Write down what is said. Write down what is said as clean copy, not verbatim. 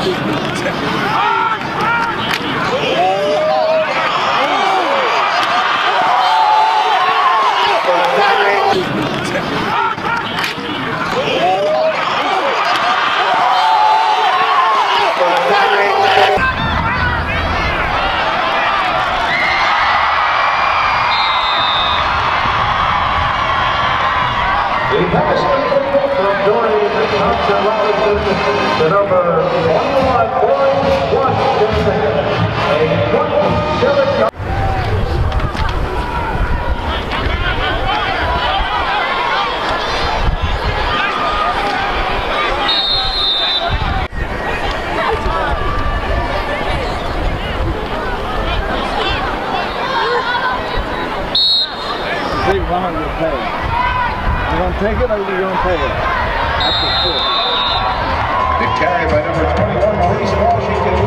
The number 21 Boyd Washington, a 27-yard. Big one will pay. You gonna take it or you gonna pay it? That's the foot. The carry by number 21, Maurice Washington.